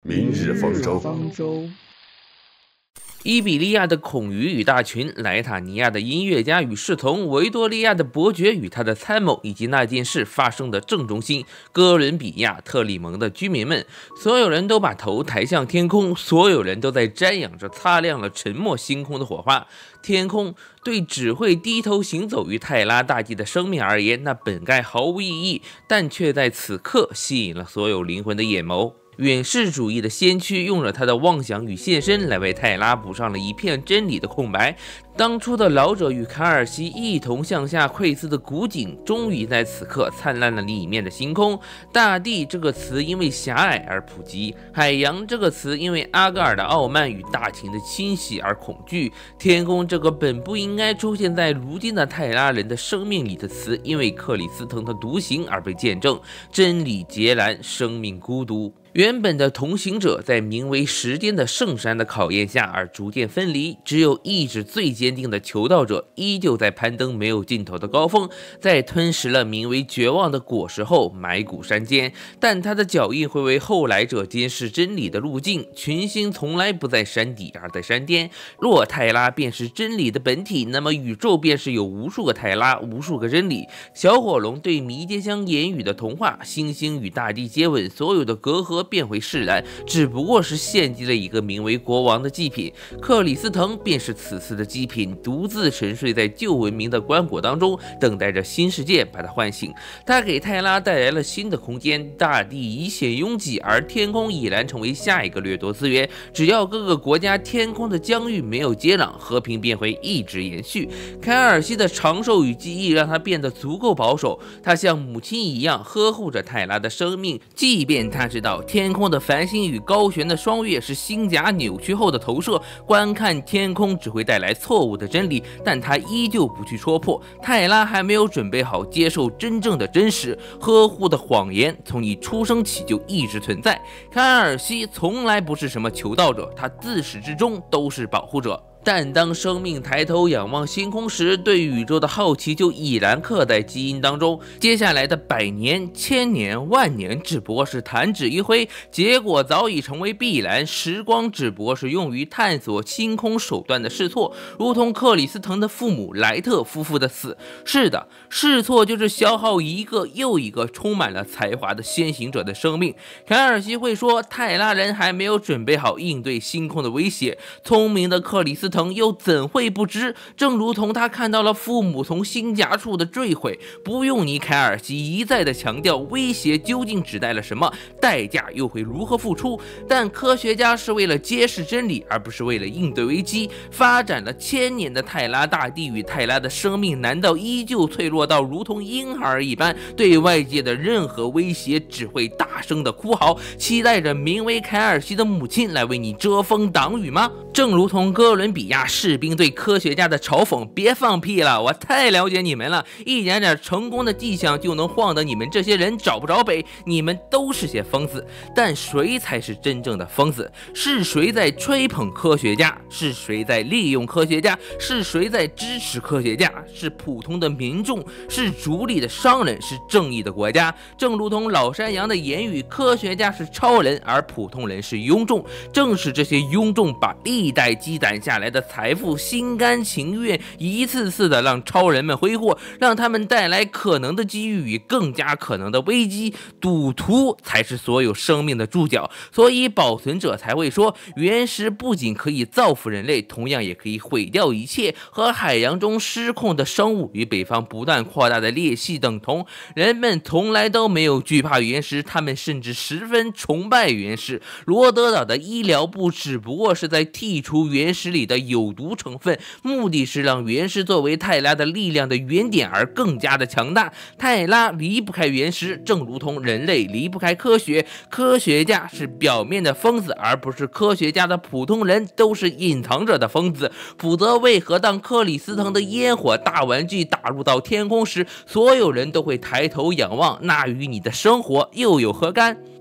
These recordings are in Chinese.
明日方舟。伊比利亚的孔鱼与大群，莱塔尼亚的音乐家与侍从，维多利亚的伯爵与他的参谋，以及那件事发生的正中心哥伦比亚特里蒙的居民们，所有人都把头抬向天空，所有人都在瞻仰着擦亮了沉默星空的火花。天空对只会低头行走于泰拉大地的生命而言，那本该毫无意义，但却在此刻吸引了所有灵魂的眼眸。远视主义的先驱用了他的妄想与现身来为泰拉补上了一片真理的空白。当初的老者与卡尔西一同向下窥视的古井，终于在此刻灿烂了里面的星空。大地这个词因为狭隘而普及，海洋这个词因为阿戈尔的傲慢与大情的侵袭而恐惧，天空这个本不应该出现在如今的泰拉人的生命里的词，因为克里斯滕的独行而被见证。真理截然，生命孤独。原本的同行者在名为时间的圣山的考验下而逐渐分离，只有意志最坚定的求道者依旧在攀登没有尽头的高峰，在吞食了名为绝望的果实后埋骨山间，但他的脚印会为后来者揭示真理的路径。群星从来不在山底而在山巅，若泰拉便是真理的本体，那么宇宙便是有无数个泰拉，无数个真理。小火龙对迷迭香言语的童话，星星与大地接吻，所有的隔阂变回释然，只不过是献祭了一个名为国王的祭品。克里斯滕便是此次的祭品，独自沉睡在旧文明的棺椁当中，等待着新世界把它唤醒。他给泰拉带来了新的空间，大地已显拥挤，而天空已然成为下一个掠夺资源。只要各个国家天空的疆域没有接壤，和平便会一直延续。凯尔西的长寿与记忆让他变得足够保守，他像母亲一样呵护着泰拉的生命，即便他知道天空的繁星与高悬的双月是星甲扭曲后的投射，观看天空只会带来错误的真理，但他依旧不去戳破。泰拉还没有准备好接受真正的真实，呵护的谎言从你出生起就一直存在。凯尔西从来不是什么求道者，他自始至终都是保护者。但当生命抬头仰望星空时，对宇宙的好奇就已然刻在基因当中。接下来的百年、千年、万年只不过是弹指一挥，结果早已成为必然。时光只不过是用于探索星空手段的试错，如同克里斯滕的父母莱特夫妇的死。是的，试错就是消耗一个又一个充满了才华的先行者的生命。凯尔西会说，泰拉人还没有准备好应对星空的威胁，聪明的克里斯滕又怎会不知？正如同他看到了父母从星甲处的坠毁，不用你凯尔西一再的强调威胁究竟指代了什么，代价又会如何付出。但科学家是为了揭示真理，而不是为了应对危机。发展了千年的泰拉大地与泰拉的生命，难道依旧脆弱到如同婴儿一般，对外界的任何威胁只会大声的哭嚎，期待着名为凯尔西的母亲来为你遮风挡雨吗？正如同哥伦比亚士兵对科学家的嘲讽，别放屁了，我太了解你们了，一点点成功的迹象就能晃得你们这些人找不着北，你们都是些疯子。但谁才是真正的疯子？是谁在吹捧科学家？是谁在利用科学家？是谁在支持科学家？是普通的民众？是逐利的商人？是正义的国家？正如同老山羊的言语，科学家是超人，而普通人是庸众。正是这些庸众把历代积攒下来的财富心甘情愿一次次的让超人们挥霍，让他们带来可能的机遇与更加可能的危机。赌徒才是所有生命的注脚，所以保存者才会说，原石不仅可以造福人类，同样也可以毁掉一切。和海洋中失控的生物与北方不断扩大的裂隙等同，人们从来都没有惧怕原石，他们甚至十分崇拜原石。罗德岛的医疗部只不过是在剔除原石里的有毒成分，目的是让原石作为泰拉的力量的原点而更加的强大。泰拉离不开原石，正如同人类离不开科学。科学家是表面的疯子，而不是科学家的普通人都是隐藏着的疯子。否则为何当克里斯滕的烟火大玩具打入到天空时，所有人都会抬头仰望，那与你的生活又有何干？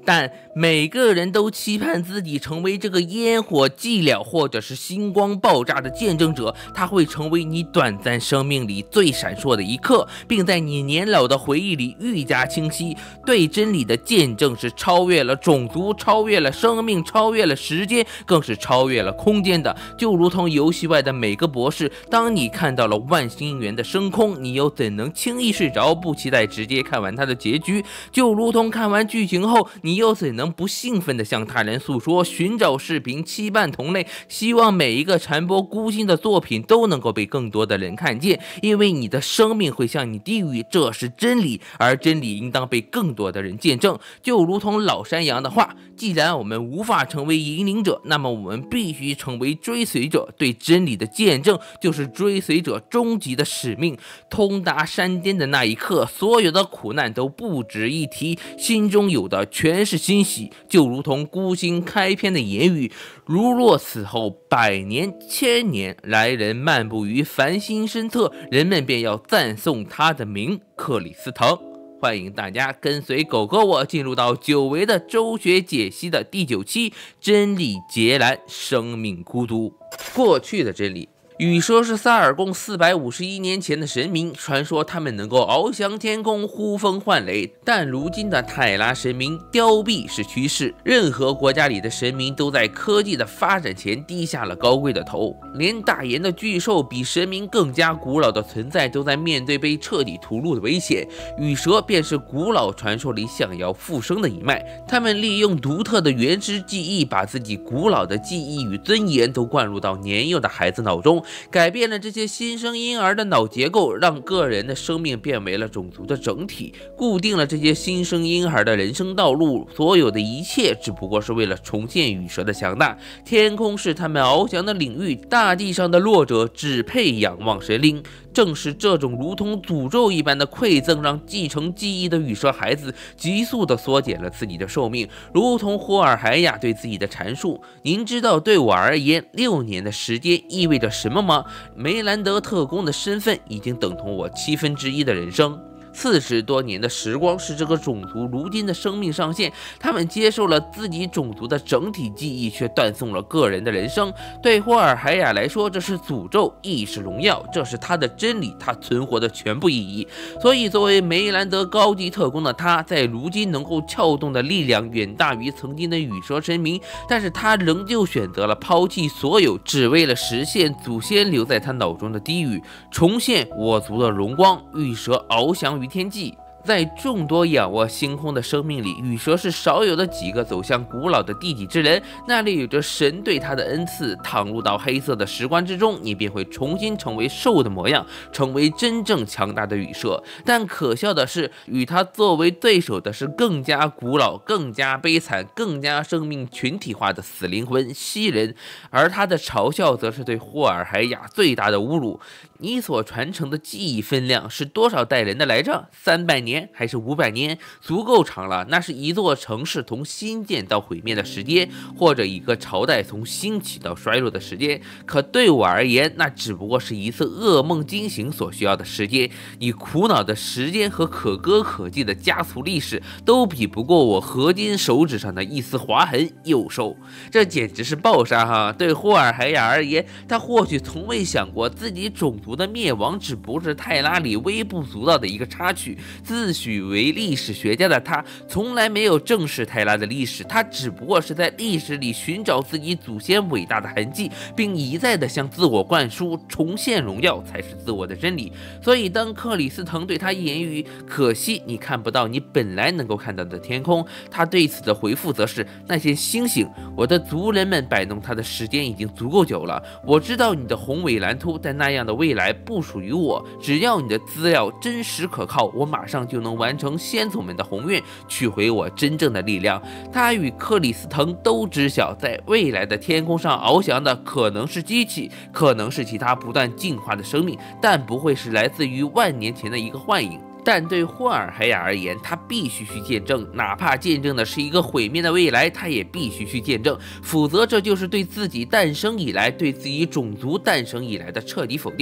但每个人都期盼自己成为这个烟火寂寥或者是星光爆炸的见证者，它会成为你短暂生命里最闪烁的一刻，并在你年老的回忆里愈加清晰。对真理的见证是超越了种族，超越了生命，超越了时间，更是超越了空间的。就如同游戏外的每个博士，当你看到了万星源的升空，你又怎能轻易睡着，不期待直接看完它的结局？就如同看完剧情后，你又怎能不兴奋地向他人诉说，寻找视频，期盼同类，希望每一个传播孤心的作品都能够被更多的人看见，因为你的生命会向你低语，这是真理，而真理应当被更多的人见证。就如同老山羊的话，既然我们无法成为引领者，那么我们必须成为追随者。对真理的见证就是追随者终极的使命。通达山巅的那一刻，所有的苦难都不值一提，心中有的全是欣喜。就如同孤星开篇的言语，如若此后100年1000年，来人漫步于繁星深侧，人们便要赞颂他的名，克里斯滕。欢迎大家跟随狗狗我进入到久违的周学解析的第9期，真理劫难，生命孤独。过去的真理，羽蛇是萨尔贡451年前的神明，传说他们能够翱翔天空，呼风唤雷。但如今的泰拉神明凋敝是趋势，任何国家里的神明都在科技的发展前低下了高贵的头，连大岩的巨兽比神明更加古老的存在都在面对被彻底屠戮的危险。羽蛇便是古老传说里想要复生的一脉，他们利用独特的原始记忆，把自己古老的记忆与尊严都灌入到年幼的孩子脑中，改变了这些新生婴儿的脑结构，让个人的生命变为了种族的整体，固定了这些新生婴儿的人生道路。所有的一切只不过是为了重现羽蛇的强大。天空是他们翱翔的领域，大地上的弱者只配仰望神灵。正是这种如同诅咒一般的馈赠，让继承记忆的羽蛇孩子急速地缩减了自己的寿命。如同霍尔海雅对自己的阐述：您知道对我而言6年的时间意味着什么吗？梅兰德特工的身份已经等同我1/7的人生。40多年的时光是这个种族如今的生命上限，他们接受了自己种族的整体记忆，却断送了个人的人生。对霍尔海雅来说，这是诅咒，亦是荣耀，这是他的真理，他存活的全部意义。所以作为梅兰德高级特工的他，在如今能够撬动的力量远大于曾经的羽蛇神明，但是他仍旧选择了抛弃所有，只为了实现祖先留在他脑中的低语，重现我族的荣光。羽蛇翱翔于天际。在众多仰望星空的生命里，羽蛇是少有的几个走向古老的地底之人，那里有着神对他的恩赐。躺入到黑色的石棺之中，你便会重新成为兽的模样，成为真正强大的羽蛇。但可笑的是，与他作为对手的是更加古老、更加悲惨、更加生命群体化的死灵魂蜥人，而他的嘲笑则是对霍尔海雅最大的侮辱。你所传承的记忆分量是多少代人的来着？300年还是500年？足够长了，那是一座城市从兴建到毁灭的时间，或者一个朝代从兴起到衰落的时间。可对我而言，那只不过是一次噩梦惊醒所需要的时间。你苦恼的时间和可歌可泣的加速历史，都比不过我合金手指上的一丝划痕。幼兽，这简直是暴杀哈！对霍尔海雅而言，他或许从未想过自己种族的灭亡只不过是泰拉里微不足道的一个插曲。自诩为历史学家的他，从来没有正视泰拉的历史，他只不过是在历史里寻找自己祖先伟大的痕迹，并一再的向自我灌输重现荣耀才是自我的真理。所以当克里斯滕对他言语可惜你看不到你本来能够看到的天空，他对此的回复则是那些星星，我的族人们摆弄它的时间已经足够久了，我知道你的宏伟蓝图，但那样的未来不属于我，只要你的资料真实可靠，我马上就能完成先祖们的宏愿，取回我真正的力量。他与克里斯滕都知晓，在未来的天空上翱翔的可能是机器，可能是其他不断进化的生命，但不会是来自于万年前的一个幻影。但对霍尔海雅而言，他必须去见证，哪怕见证的是一个毁灭的未来，他也必须去见证，否则这就是对自己诞生以来，对自己种族诞生以来的彻底否定。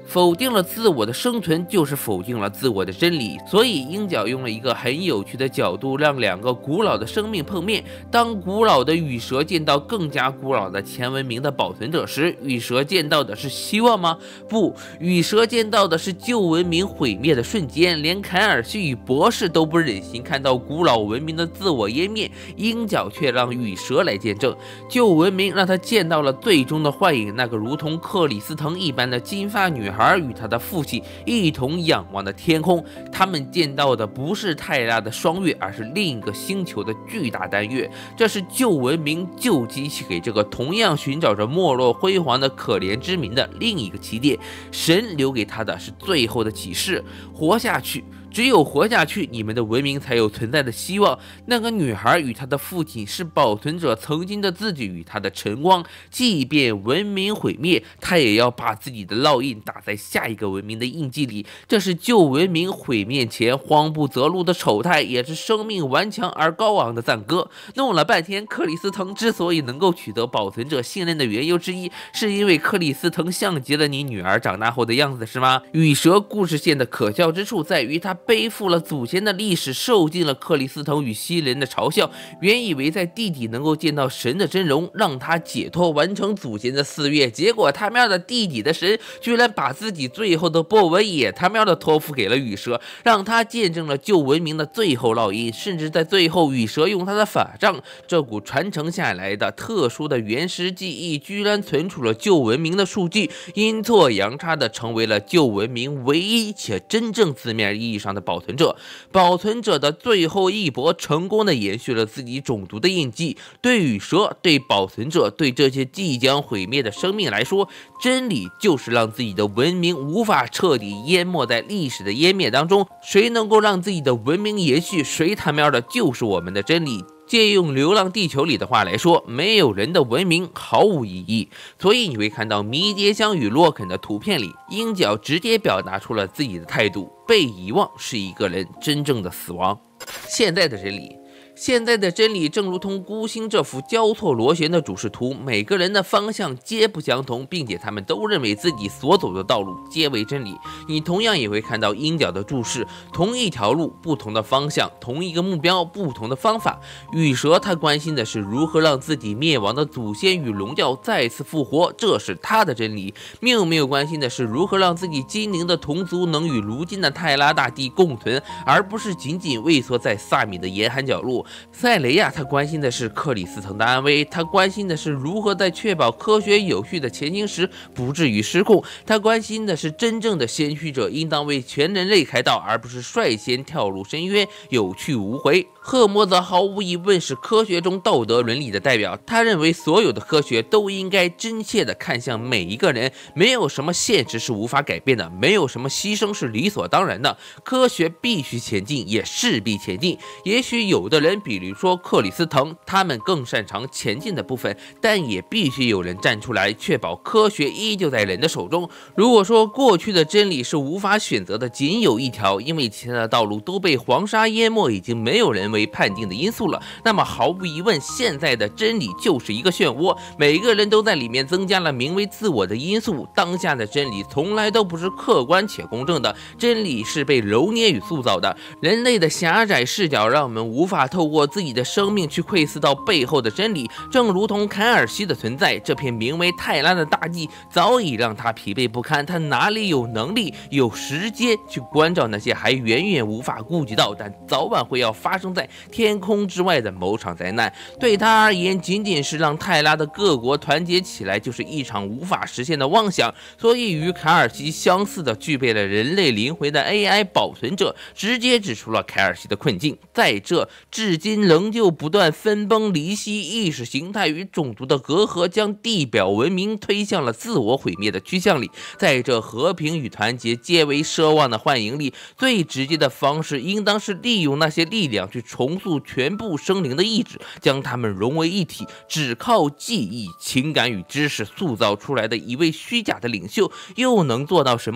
否定了自我的生存，就是否定了自我的真理。所以鹰角用了一个很有趣的角度，让两个古老的生命碰面。当古老的羽蛇见到更加古老的前文明的保存者时，羽蛇见到的是希望吗？不，羽蛇见到的是旧文明毁灭的瞬间。连凯尔西与博士都不忍心看到古老文明的自我湮灭，鹰角却让羽蛇来见证旧文明，让他见到了最终的幻影，那个如同克里斯滕一般的金发女孩与她的父亲一同仰望的天空。他们见到的不是泰拉的双月，而是另一个星球的巨大单月。这是旧文明旧机器给这个同样寻找着没落辉煌的可怜之民的另一个起点。神留给他的是最后的启示：活下去。只有活下去，你们的文明才有存在的希望。那个女孩与她的父亲是保存者曾经的自己与她的晨光，即便文明毁灭，她也要把自己的烙印打在下一个文明的印记里。这是旧文明毁灭前慌不择路的丑态，也是生命顽强而高昂的赞歌。弄了半天，克里斯滕之所以能够取得保存者信任的缘由之一，是因为克里斯滕像极了你女儿长大后的样子，是吗？羽蛇故事线的可笑之处在于，他背负了祖先的历史，受尽了克里斯滕与西人的嘲笑。原以为在地底能够见到神的真容，让他解脱，完成祖先的夙愿，结果他喵的地底的神居然把自己最后的波纹也他喵的托付给了羽蛇，让他见证了旧文明的最后烙印。甚至在最后，羽蛇用他的法杖，这股传承下来的特殊的原始记忆，居然存储了旧文明的数据，阴错阳差的成为了旧文明唯一且真正字面意义上的保存者。保存者的最后一搏，成功的延续了自己种族的印记。对羽蛇，对保存者，对这些即将毁灭的生命来说，真理就是让自己的文明无法彻底淹没在历史的湮灭当中。谁能够让自己的文明延续，谁他喵的就是我们的真理。借用《流浪地球》里的话来说，没有人的文明毫无意义。所以你会看到迷迭香与洛肯的图片里，鹰角直接表达出了自己的态度：被遗忘是一个人真正的死亡。现在的真理，现在的真理正如同孤星这幅交错螺旋的主视图，每个人的方向皆不相同，并且他们都认为自己所走的道路皆为真理。你同样也会看到鹰角的注释，同一条路，不同的方向，同一个目标，不同的方法。羽蛇他关心的是如何让自己灭亡的祖先与龙教再次复活，这是他的真理。缪缪关心的是如何让自己精灵的同族能与如今的泰拉大地共存，而不是仅仅畏缩在萨米的严寒角落。塞雷亚他关心的是克里斯滕的安危，他关心的是如何在确保科学有序的前行时不至于失控，他关心的是真正的先驱者应当为全人类开道，而不是率先跳入深渊有去无回。赫摩则毫无疑问是科学中道德伦理的代表，他认为所有的科学都应该真切地看向每一个人，没有什么现实是无法改变的，没有什么牺牲是理所当然的，科学必须前进，也势必前进。也许有的人，比如说克里斯滕，他们更擅长前进的部分，但也必须有人站出来，确保科学依旧在人的手中。如果说过去的真理是无法选择的仅有一条，因为其他的道路都被黄沙淹没，已经没有人为判定的因素了，那么毫无疑问，现在的真理就是一个漩涡，每个人都在里面增加了名为自我的因素。当下的真理从来都不是客观且公正的，真理是被揉捏与塑造的。人类的狭窄视角让我们无法透过自己的生命去窥视到背后的真理。正如同凯尔西的存在，这片名为泰拉的大地早已让他疲惫不堪，他哪里有能力有时间去关照那些还远远无法顾及到但早晚会要发生在天空之外的某场灾难？对他而言，仅仅是让泰拉的各国团结起来就是一场无法实现的妄想。所以与凯尔西相似的具备了人类灵魂的 AI 保存者直接指出了凯尔西的困境，在这至今仍旧不断分崩离析，意识形态与种族的隔阂将地表文明推向了自我毁灭的趋向里。在这和平与团结皆为奢望的幻影里，最直接的方式应当是利用那些力量去重塑全部生灵的意志，将它们融为一体。只靠记忆、情感与知识塑造出来的一位虚假的领袖，又能做到什么？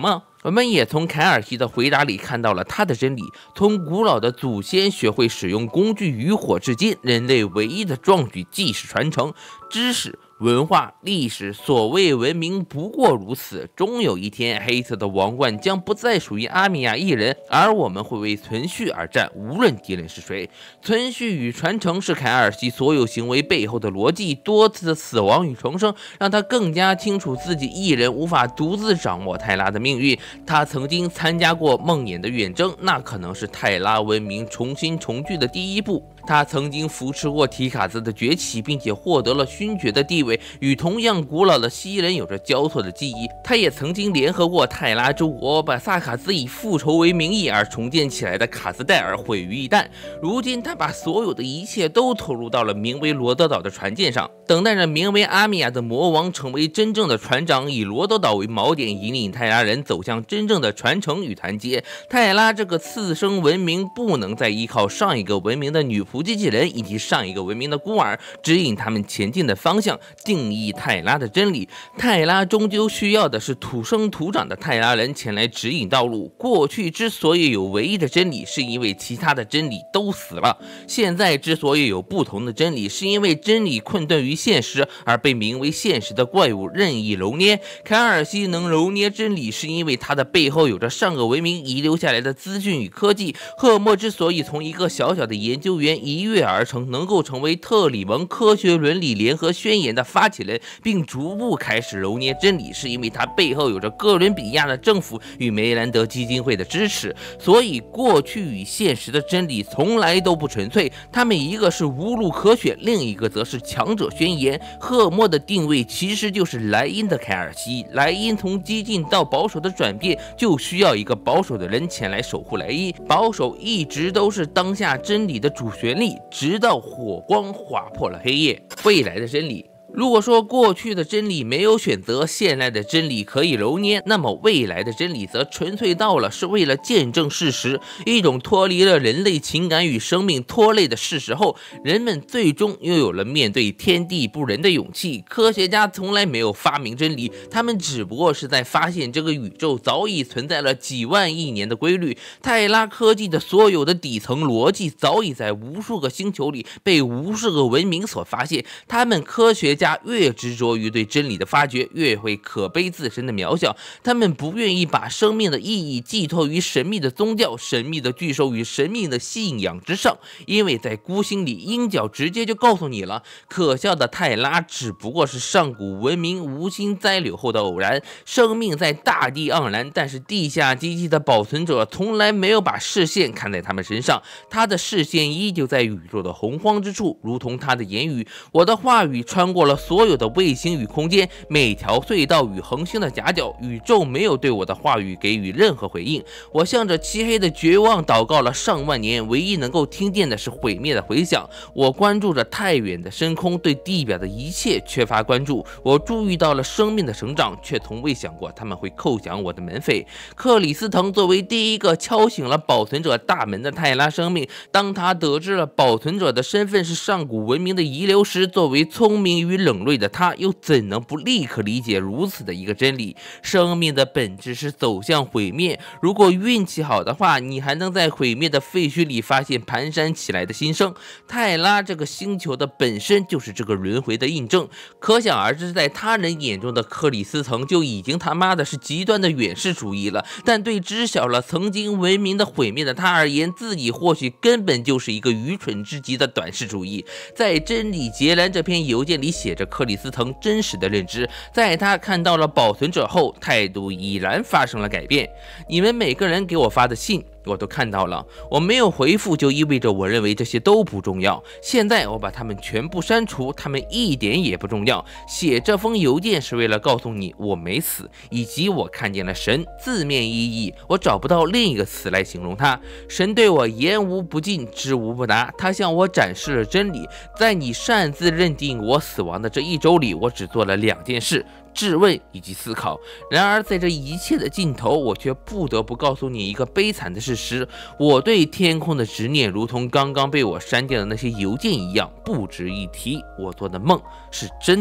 我们也从凯尔西的回答里看到了他的真理：从古老的祖先学会使用工具与火至今，人类唯一的壮举即是传承知识。文化、历史，所谓文明不过如此。终有一天，黑色的王冠将不再属于阿米亚一人，而我们会为存续而战，无论敌人是谁。存续与传承是凯尔西所有行为背后的逻辑。多次的死亡与重生，让他更加清楚自己一人无法独自掌握泰拉的命运。他曾经参加过梦魇的远征，那可能是泰拉文明重新重聚的第一步。他曾经扶持过提卡兹的崛起，并且获得了勋爵的地位，与同样古老的蜥蜴人有着交错的记忆。他也曾经联合过泰拉诸国，把萨卡兹以复仇为名义而重建起来的卡斯戴尔毁于一旦。如今他把所有的一切都投入到了名为罗德岛的船舰上，等待着名为阿米亚的魔王成为真正的船长，以罗德岛为锚点，引领泰拉人走向真正的传承与团结。泰拉这个次生文明不能再依靠上一个文明的女仆机器人以及上一个文明的孤儿指引他们前进的方向，定义泰拉的真理。泰拉终究需要的是土生土长的泰拉人前来指引道路。过去之所以有唯一的真理，是因为其他的真理都死了。现在之所以有不同的真理，是因为真理困顿于现实，而被名为现实的怪物任意揉捏。凯尔西能揉捏真理，是因为他的背后有着上个文明遗留下来的资讯与科技。赫默之所以从一个小小的研究员一跃而成，能够成为特里蒙科学伦理联合宣言的发起人，并逐步开始揉捏真理，是因为他背后有着哥伦比亚的政府与梅兰德基金会的支持。所以过去与现实的真理从来都不纯粹，他们一个是无路可选，另一个则是强者宣言。赫默的定位其实就是莱茵的凯尔西，莱茵从激进到保守的转变，就需要一个保守的人前来守护莱茵。保守一直都是当下真理的主旋律，直到火光划破了黑夜。未来的真理，如果说过去的真理没有选择，现在的真理可以揉捏，那么未来的真理则纯粹到了，是为了见证事实，一种脱离了人类情感与生命拖累的事实后，人们最终拥有了面对天地不仁的勇气。科学家从来没有发明真理，他们只不过是在发现这个宇宙早已存在了几万亿年的规律。泰拉科技的所有的底层逻辑早已在无数个星球里被无数个文明所发现，他们科学家越执着于对真理的发掘，越会可悲自身的渺小。他们不愿意把生命的意义寄托于神秘的宗教、神秘的巨兽与神秘的信仰之上，因为在孤星里，鹰角直接就告诉你了，可笑的泰拉只不过是上古文明无心栽柳后的偶然。生命在大地盎然，但是地下机器的保存者从来没有把视线看在他们身上，他的视线依旧在宇宙的洪荒之处，如同他的言语。我的话语穿过了所有的卫星与空间，每条隧道与恒星的夹角，宇宙没有对我的话语给予任何回应。我向着漆黑的绝望祷告了上万年，唯一能够听见的是毁灭的回响。我关注着太远的深空，对地表的一切缺乏关注。我注意到了生命的成长，却从未想过他们会叩响我的门扉。克里斯滕作为第一个敲醒了保存者大门的泰拉生命，当他得知了保存者的身份是上古文明的遗留时，作为聪明与冷锐的他，又怎能不立刻理解如此的一个真理：生命的本质是走向毁灭。如果运气好的话，你还能在毁灭的废墟里发现蹒跚起来的新生。泰拉这个星球的本身就是这个轮回的印证，可想而知，在他人眼中的克里斯滕就已经他妈的是极端的远视主义了。但对知晓了曾经文明的毁灭的他而言，自己或许根本就是一个愚蠢至极的短视主义。在真理截然这篇邮件里写着克里斯滕真实的认知，在他看到了保存者后，态度已然发生了改变。你们每个人给我发的信我都看到了，我没有回复就意味着我认为这些都不重要。现在我把它们全部删除，它们一点也不重要。写这封邮件是为了告诉你我没死，以及我看见了神。字面意义，我找不到另一个词来形容它。神对我言无不尽，知无不达，他向我展示了真理。在你擅自认定我死亡的这一周里，我只做了2件事：质问以及思考。然而在这一切的尽头，我却不得不告诉你一个悲惨的事实：我对天空的执念如同刚刚被我删掉的那些邮件一样不值一提。我做的梦是真的。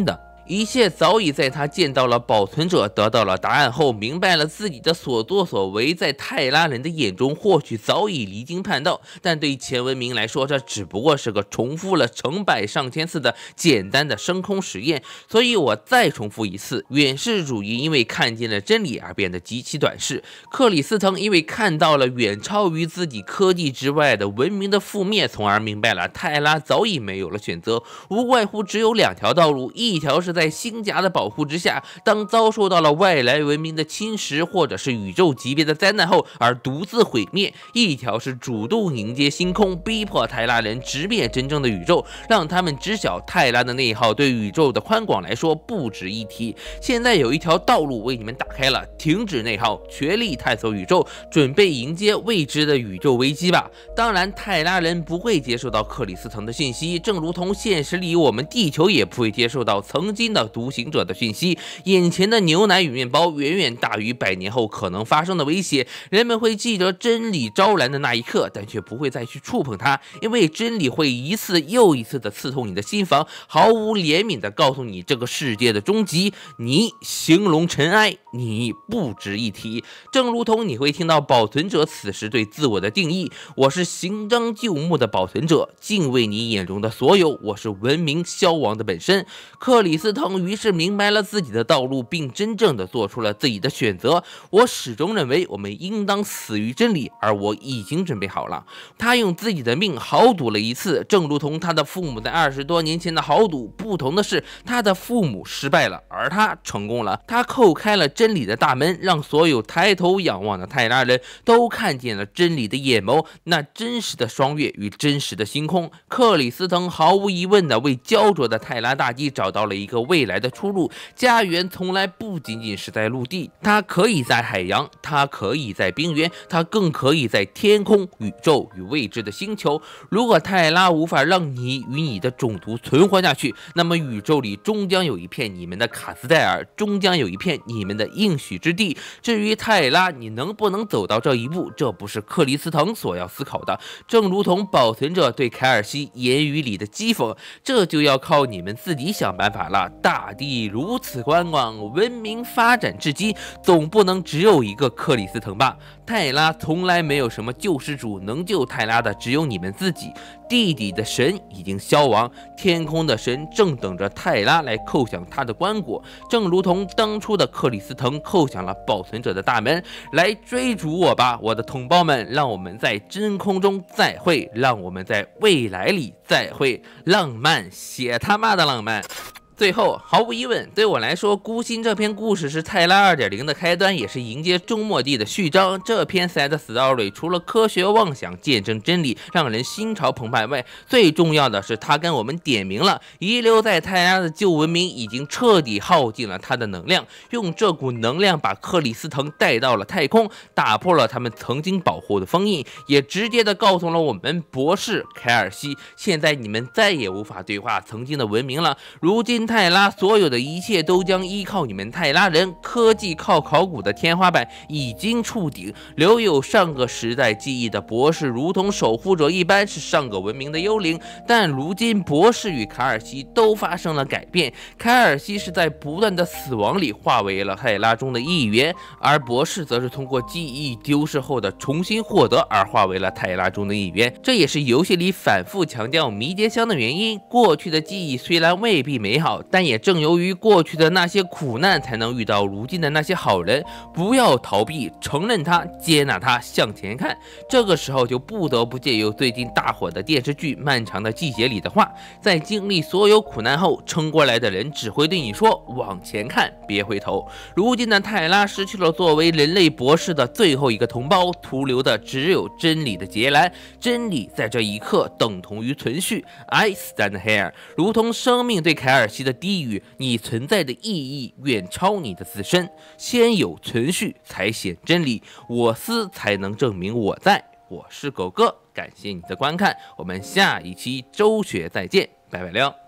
一切早已在他见到了保存者，得到了答案后，明白了自己的所作所为，在泰拉人的眼中或许早已离经叛道，但对前文明来说，这只不过是个重复了成百上千次的简单的升空实验。所以我再重复一次，远视主义因为看见了真理而变得极其短视，克里斯滕因为看到了远超于自己科技之外的文明的覆灭，从而明白了泰拉早已没有了选择，无外乎只有两条道路，一条是在星甲的保护之下，当遭受到了外来文明的侵蚀或者是宇宙级别的灾难后而独自毁灭，一条是主动迎接星空，逼迫泰拉人直面真正的宇宙，让他们知晓泰拉的内耗对宇宙的宽广来说不值一提。现在有一条道路为你们打开了，停止内耗，全力探索宇宙，准备迎接未知的宇宙危机吧。当然泰拉人不会接受到克里斯滕的信息，正如同现实里我们地球也不会接受到曾经的独行者的讯息。眼前的牛奶与面包远远大于100年后可能发生的威胁，人们会记得真理招来的那一刻，但却不会再去触碰它，因为真理会一次又一次的刺痛你的心房，毫无怜悯的告诉你这个世界的终极，你形容尘埃，你不值一提。正如同你会听到保存者此时对自我的定义，我是行将就木的保存者，敬畏你眼中的所有，我是文明消亡的本身。克里斯滕于是明白了自己的道路，并真正的做出了自己的选择。我始终认为我们应当死于真理，而我已经准备好了。他用自己的命豪赌了一次，正如同他的父母在20多年前的豪赌，不同的是他的父母失败了，而他成功了。他叩开了真理的大门，让所有抬头仰望的泰拉人都看见了真理的眼眸，那真实的双月与真实的星空。克里斯滕毫无疑问地为焦灼的泰拉大地找到了一个未来的出路。家园从来不仅仅是在陆地，它可以在海洋，它可以在冰原，它更可以在天空、宇宙与未知的星球。如果泰拉无法让你与你的种族存活下去，那么宇宙里终将有一片你们的卡斯戴尔，终将有一片你们的应许之地。至于泰拉，你能不能走到这一步，这不是克里斯滕所要思考的。正如同保存者对凯尔西言语里的讥讽，这就要靠你们自己想办法了。大地如此宽广，文明发展至今，总不能只有一个克里斯滕吧？泰拉从来没有什么救世主，能救泰拉的只有你们自己。地底的神已经消亡，天空的神正等着泰拉来叩响他的棺椁，正如同当初的克里斯滕叩响了保存者的大门。来追逐我吧，我的同胞们，让我们在真空中再会，让我们在未来里再会。浪漫，写他妈的浪漫！最后，毫无疑问，对我来说，《孤星》这篇故事是泰拉 2.0 的开端，也是迎接终末地的序章。这篇 sad story 除了科学妄想、见证真理，让人心潮澎湃外，最重要的是它跟我们点明了遗留在泰拉的旧文明已经彻底耗尽了它的能量，用这股能量把克里斯滕带到了太空，打破了他们曾经保护的封印，也直接的告诉了我们博士凯尔西，现在你们再也无法对话曾经的文明了。如今泰拉所有的一切都将依靠你们泰拉人，科技靠考古的天花板已经触顶，留有上个时代记忆的博士如同守护者一般，是上个文明的幽灵。但如今博士与卡尔西都发生了改变，凯尔西是在不断的死亡里化为了泰拉中的一员，而博士则是通过记忆丢失后的重新获得而化为了泰拉中的一员。这也是游戏里反复强调迷迭香的原因。过去的记忆虽然未必美好，但也正由于过去的那些苦难，才能遇到如今的那些好人。不要逃避，承认它，接纳它，向前看。这个时候就不得不借由最近大火的电视剧《漫长的季节》里的话，在经历所有苦难后撑过来的人只会对你说往前看，别回头。如今的泰拉失去了作为人类博士的最后一个同胞，徒留的只有真理的截拦。真理在这一刻等同于存续。 I stand here， 如同生命对凯尔西的低语，你存在的意义远超你的自身。先有存续，才显真理。我思才能证明我在。我是狗哥，感谢你的观看，我们下一期周学再见，拜拜了。